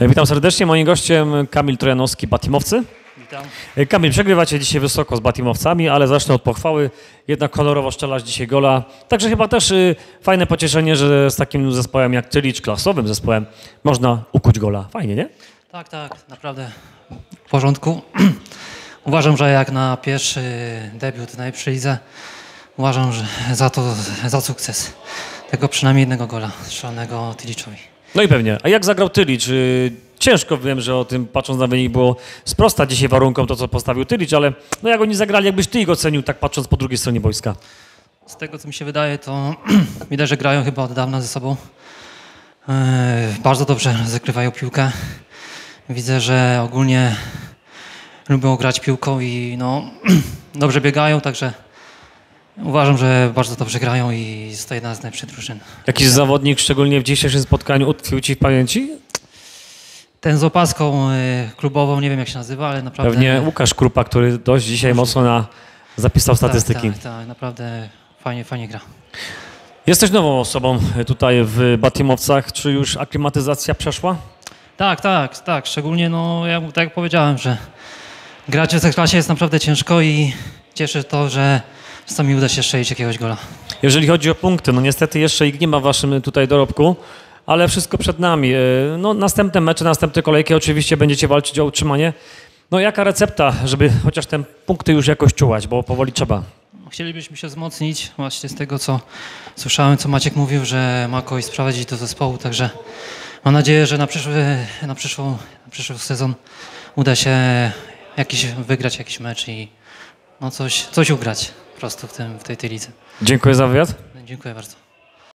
Witam serdecznie. Moim gościem Kamil Trojanowski, Batimowcy. Witam. Kamil, przegrywacie dzisiaj wysoko z Batimowcami, ale zacznę od pochwały. Jednak honorowo strzelasz dzisiaj gola. Także chyba też fajne pocieszenie, że z takim zespołem jak Tylicz, klasowym zespołem, można ukuć gola. Fajnie, nie? Tak, naprawdę w porządku. Uważam, że jak na pierwszy debiut w najlepszej lidze, uważam, że za sukces. Tego przynajmniej jednego gola strzelonego Tyliczowi. No i pewnie. A jak zagrał Tylicz? Ciężko, wiem, że o tym, patrząc na wynik, było sprosta dzisiaj warunkom to, co postawił Tylicz, ale no jak oni zagrali, jakbyś ty ich ocenił, tak patrząc po drugiej stronie boiska? Z tego, co mi się wydaje, to widać, że grają chyba od dawna ze sobą. Bardzo dobrze zakrywają piłkę. Widzę, że ogólnie lubią grać piłką i no, dobrze biegają, także uważam, że bardzo dobrze grają i jest to jedna z najlepszych drużyn. Jakiś zawodnik, szczególnie w dzisiejszym spotkaniu, utkwił ci w pamięci? Ten z opaską klubową, nie wiem jak się nazywa, ale naprawdę... Pewnie Łukasz Krupa, który dość dzisiaj mocno zapisał statystyki. Tak, naprawdę fajnie gra. Jesteś nową osobą tutaj w Batimowcach. Czy już aklimatyzacja przeszła? Tak. Szczególnie, no, tak jak powiedziałem, że grać w tej klasie jest naprawdę ciężko i cieszy to, że czasami uda się strzelić jakiegoś gola. Jeżeli chodzi o punkty, no niestety jeszcze ich nie ma w waszym tutaj dorobku, ale wszystko przed nami. No, następne mecze, następne kolejki oczywiście będziecie walczyć o utrzymanie. No jaka recepta, żeby chociaż te punkty już jakoś czułać, bo powoli trzeba. Chcielibyśmy się wzmocnić właśnie z tego, co słyszałem, co Maciek mówił, że ma kogoś sprowadzić do zespołu, także mam nadzieję, że na przyszły sezon uda się wygrać jakiś mecz i no coś ugrać po prostu w tej lidze. Dziękuję za wywiad. Dziękuję bardzo.